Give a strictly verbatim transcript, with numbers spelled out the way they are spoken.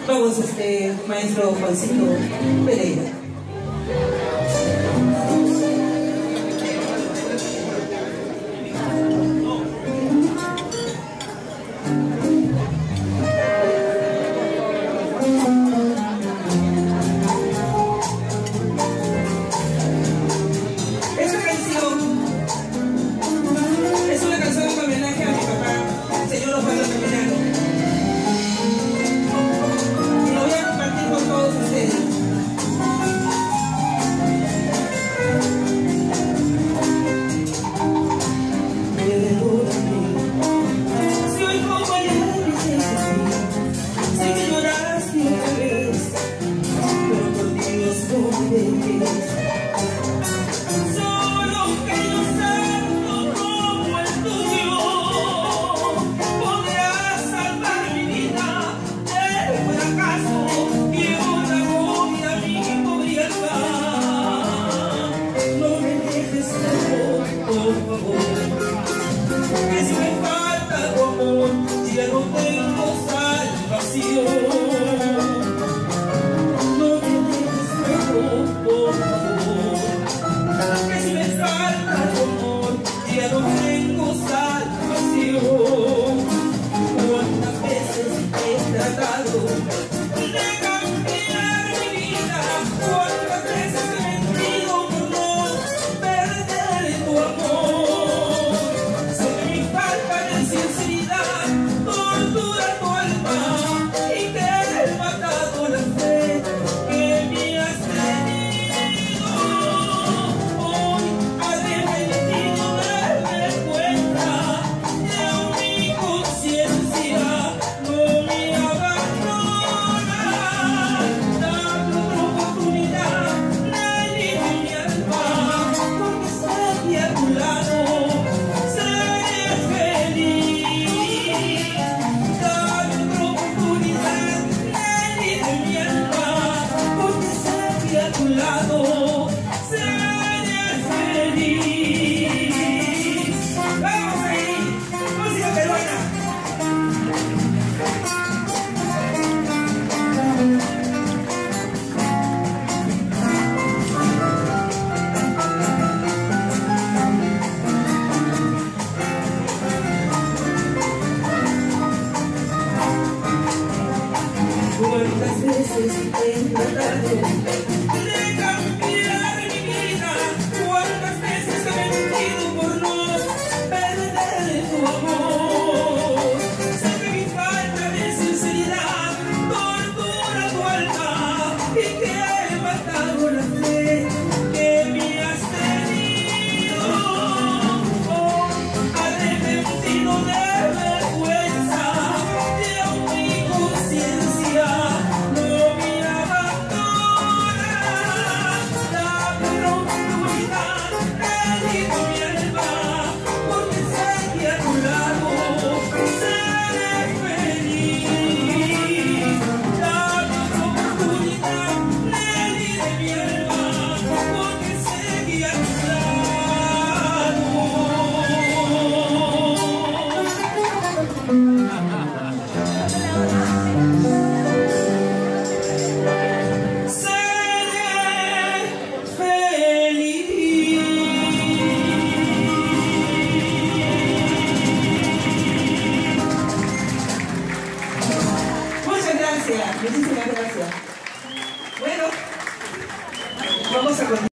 Vamos, este, maestro Juancito Pereira. Que si me falta tu amor, ya no tengo salvación. No me dejes mejor, por favor. Que si me falta tu amor, ya no tengo salvación. ¿Cuántas veces he tratado de cambiar mi vida? ¿Cuántas veces he mentido por no perder tu amor? ¿Cuántas veces he tratado de cambiar mi vida? ¿Cuántas veces he mentido por no perder tu amor? Sé que mi falta de sinceridad tortura tu alma y que he matado la fe que me has tenido. Oh, arrepentido de vergüenza, de aún mi conciencia no me abandona. Dame una oportunidad, dedico mi alma, porque sé que a tu lado seré feliz. Dame otra oportunidad, dedico mi alma, porque sé que a tu lado Muchísimas gracias. Bueno, vamos a continuar.